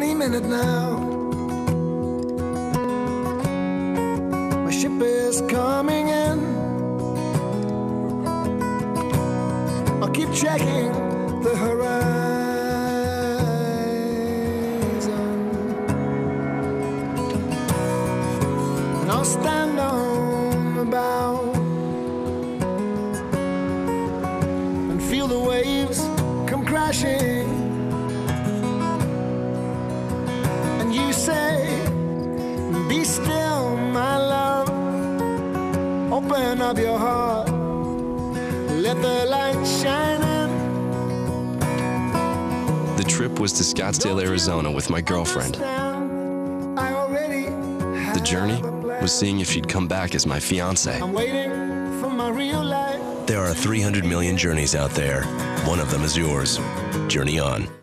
any minute now. My ship is coming in. I'll keep checking the horizon, and I'll stand on the bow and feel the waves come crashing. And you say, be still, my love. Open up your heart, let the light shine in. The trip was to Scottsdale, Arizona with my girlfriend. The journey was seeing if she'd come back as my fiancé. I'm waiting for my real life. There are 300 million journeys out there. One of them is yours. Journey on.